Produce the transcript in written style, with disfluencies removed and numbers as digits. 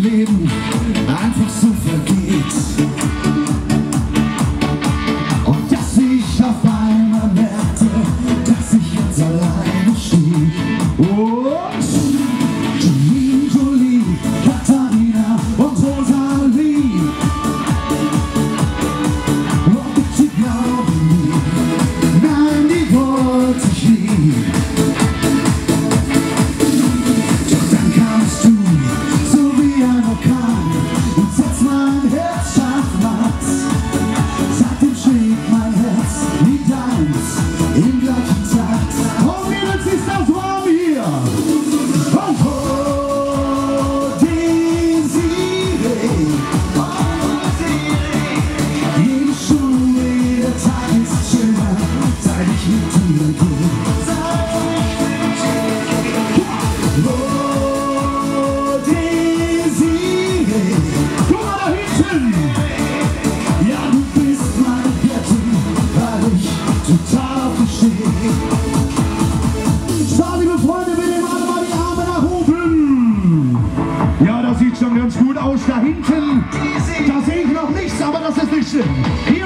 Leben einfach so vergeht. Und dass ich auf einmal merkte, dass ich ganz alleine stehe. Und Jolie, Katharina und Rosalie. Und bitte glauben mir, nein, die wollte ich nie. Doch dann kamst du, so wie ein Orkan, und setzt mein Herz schachmatt. Seitdem schlägt mein Herz wie deins im gleichen Takt. Und jetzt ist das warm hier. Und Desiree, jede Stunde, jeder Tag ist schöner, seit ich mit dir gehe. Oh, Desiree, guck mal da hinten. Ja, du bist meine Göttin, weil ich total auf dich stehe. So, liebe Freunde, wir nehmen alle mal die Arme nach oben. Ja, das sieht schon ganz gut aus. Da hinten, da sehe ich noch nichts, aber das ist nicht schlimm. Hier